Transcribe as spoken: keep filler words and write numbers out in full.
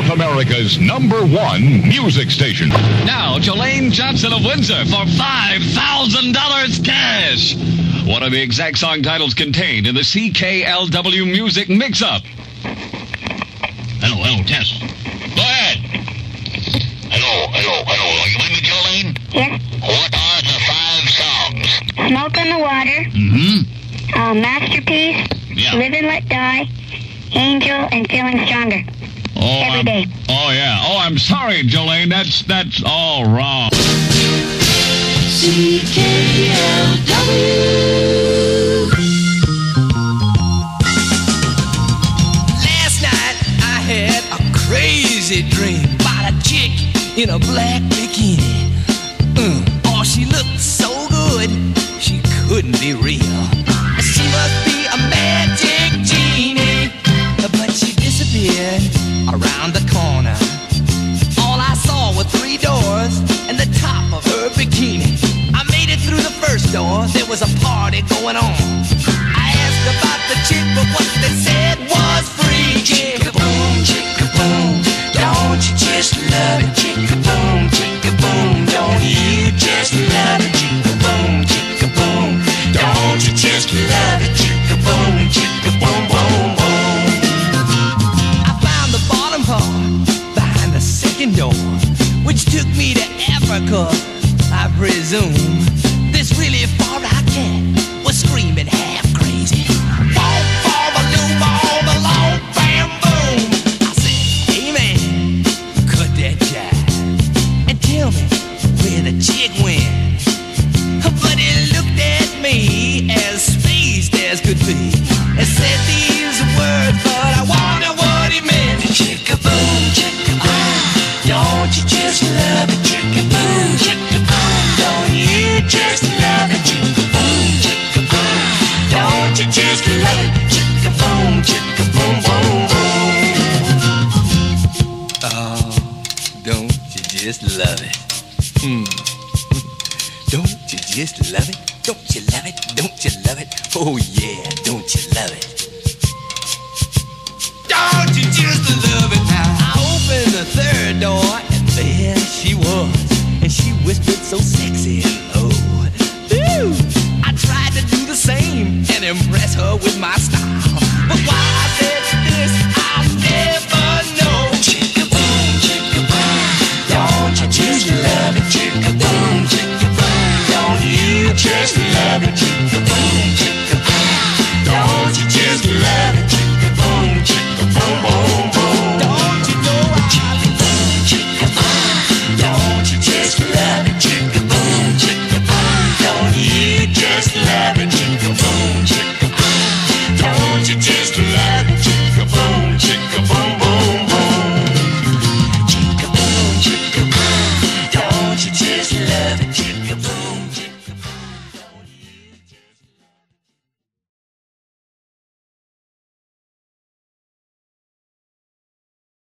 America's number one music station. Now, Jolene Johnson of Windsor for five thousand dollars cash. What are the exact song titles contained in the C K L W Music Mix-Up? Hello, hello, Tess. Go ahead. Hello, hello, hello. Are you with me, Jolene? Yes. What are the five songs? Smoke on the Water. Mm-hmm. Uh, Masterpiece. Yeah. Live and Let Die. Angel and Feeling Stronger. Oh, Every I'm, day. Oh, yeah. Oh, I'm sorry, Jolene. That's, that's all wrong. C K L W. Last night I had a crazy dream about a chick in a black bikini. Mm. Oh, she looked so good, she couldn't be real. She must be a magic genie, but she disappeared around the corner. All I saw were three doors and the top of her bikini. I made it through the first door, there was a party going on. I asked about the chick, but what they said was free. Chicka-boom, chicka-boom, don't you just love it? Chicka-boom, chicka-boom, don't you just love it? Chicka-boom, chicka-boom, don't you just love it? Chicka-boom, chicka-boom, boom, boom. I found the bottom part behind the second door, which took me to Africa, I presume. This really far-out cat was screaming half crazy. Boom, boom, a loom, boom, a long bam, boom. I said, hey man, cut that jive and tell me where the chick went. But he looked at me as spaced as could be and said these words, but I wonder what he meant. Chicka-boom, chicka-boom, don't you just love it? Chicka-boom, chicka-boom, don't you just love it? Chicka-boom, chicka-boom, don't you just love it? Chicka-boom, chicka-boom, boom, boom. Oh, don't you just love it? Hmm. Don't you just love it? Don't you love it? Don't you love it? Oh yeah, don't you love it? Don't you just love it now? I opened the third door and there she was, and she whispered so sexy and low. Ooh, I tried to do the same and impress her with my style, but while